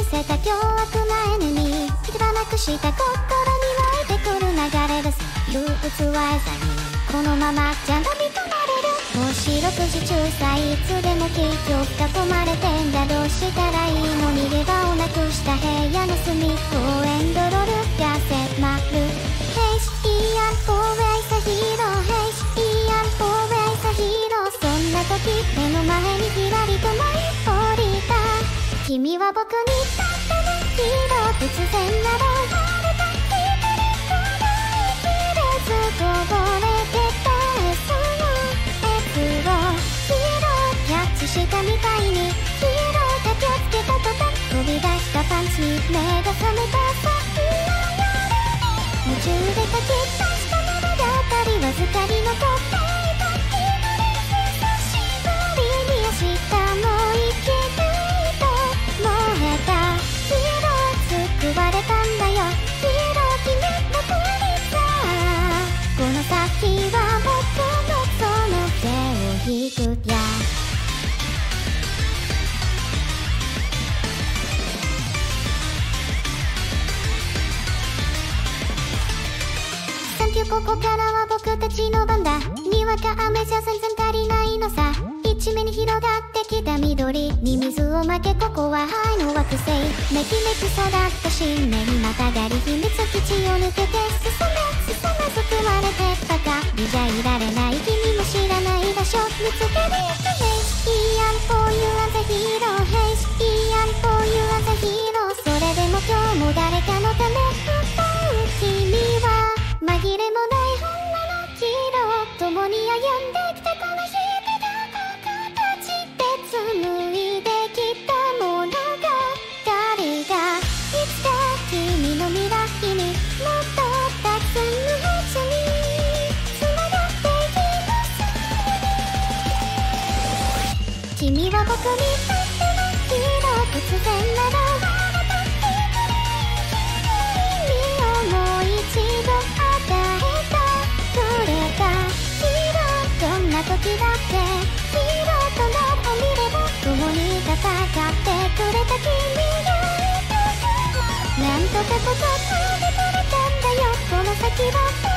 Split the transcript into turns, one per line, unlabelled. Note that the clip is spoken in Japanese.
せた凶悪なエネミー、一番なくした心に湧いてくる流れです。憂鬱はエザにこのままじゃ飲み込まれる。もし6時中さいつでも気境囲まれてんだ。どうしたらいいの。逃げ場をなくした部屋の隅っこエンドロールが迫る。Hey she and always a hero Hey she and always a hero そんな時目の前にひらりと舞い降りた。君は僕にとってのヒーロー。突然現れた一人この生きれずこぼれてたそのエツをヒーローキャッチしたみたいにヒーロー駆けつけた途端飛び出したパンチに目が覚めた。そんな夜に夢中で書き出した物語わずかに残っていた君に久しぶりに明日も生きないと燃えたヒーロー救われたんだよヒーロー君のプリンサー。この先は僕のその手を引くやここからは僕たちの番だ。にわか雨じゃ全然足りないのさ。一面に広がってきた緑に水をまけここは愛の惑星。めきめき育った新年またがり秘密基地を抜けて進め進まず食われてばかりじゃいられない君も知らない場所見つけに行く Hey she and for you as a hero Hey she and for you as a hero それでも今日も誰かのため歌う君は紛れもないほんまのヒーロー共に歩んできたこの日々が僕たちで紡いできた物語がいつか君の未来にもっとたくさんの星に繋がっていきます君は僕にとってのヒーロー突然現れた君にもう一度時だってヒーローとなってみれば共に戦ってくれた君がいてなんとかここまで来れたんだよこの先は